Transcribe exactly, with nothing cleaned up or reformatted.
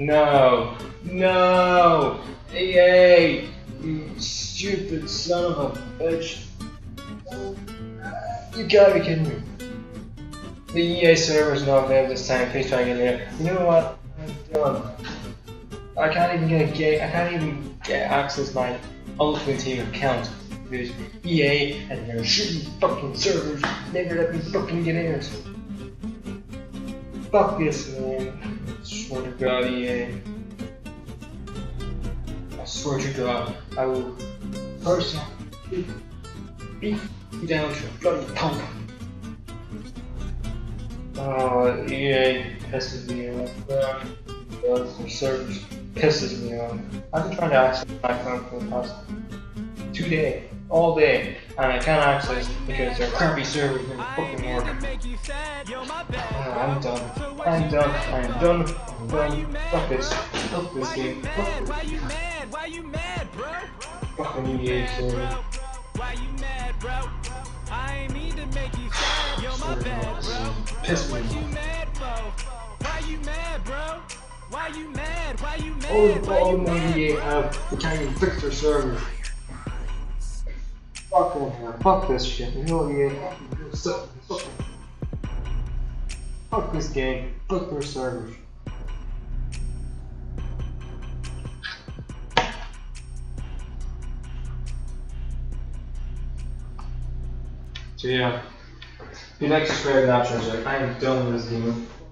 No, no, E A, you stupid son of a bitch. You gotta be kidding me. The E A server is not available this time. Please try again later. You know what? I'm done. I can't even get a game. I can't even get access to my Ultimate Team account because E A and their shitty fucking servers never let me fucking get in it. Fuck this, man. I swear to God, E A. I swear to God, I will personally beat, beat you down to a bloody pulp. Oh, E A pisses me off. Um, the servers pisses me off. I've been trying to access my account for the past two days, all day, and I can't access because their crappy servers never fucking work. Oh, I'm done. I'm done. I'm done. I'm done. Fuck this. Fuck this game. Fuck this. Fucking E A server. Why you mad, bro? I ain't mean to make you sad. You're my bad, bro. Piss me What you off. mad for? Why you mad, bro? Why you mad? Why you mad? All the Why you problem mad? E A have, they can't even fix their servers. Fuck them, fuck this shit. You know E A. Fuck, fuck, fuck this game. Fuck their servers. So yeah, if you like, subscribe, and that, I am done with this game.